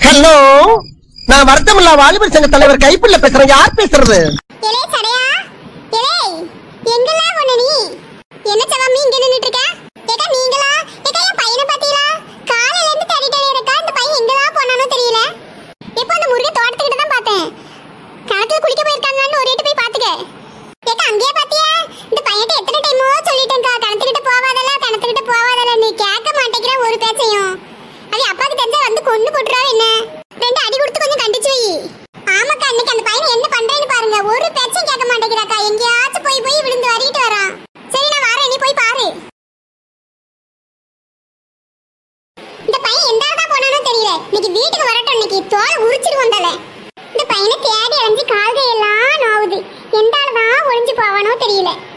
Hello, நான் வருத்தமில்லா வாலிபர் சங்க தலைவர் கைப்புள்ள பேசுறேன். யார் பேசுறது? எலே சடையா, எலே எங்கலா போன நீ? என்ன சவாமி இங்க நின்னுட்டு இருக்க? ஏக்கா நீங்களா? ஏக்கா என் பையனை பாத்தீங்களா? காலையில இருந்து தேடிட்டே இருக்கா. இந்த பையன் எங்கலா போனானோ தெரியல. இப்போ அந்த முருகை தோட்டத்துக்கிட்ட தான் பார்த்தேன். காட்டுல குளிக்க போயிருக்காங்கன்னு ஒரு போய் பாத்துக்க. ஏக்கா அங்கேயே பாத்தியா? இந்த பையன்ட்ட எத்தனை டைமோ சொல்லிட்டேன்க்கா, கிணத்துக்கிட்ட போவாதல நீ கேட்க மாட்டேங்கிற ஒரு பேச்சையும். அது அப்பாக்கு தெரிஞ்சா வந்து கொண்டு போட்டுறாரு. என்ன ரெண்டு அடி கொடுத்து கொஞ்சம் கண்டிச்சு வை. ஆமாக்கா, இன்னைக்கு அந்த பையன் என்ன பண்றேன்னு பாருங்க. ஒரு பேச்சையும் கேட்க மாட்டேங்கிறாக்கா. எங்கேயாச்சும் போய் விழுந்து வரிட்டு வரான். சரி நான் வரேன், நீ போய் பாரு. இந்த பையன் எந்தாதான் போனானோ தெரியல. இன்னைக்கு வீட்டுக்கு வரட்டும், இன்னைக்கு தோலை உரிச்சிட்டு வந்தால. இந்த பையனை தேடி அலைஞ்சு கால்கையெல்லாம் நோவுது. எந்தாலதான் ஒழிஞ்சு போவானோ தெரியல.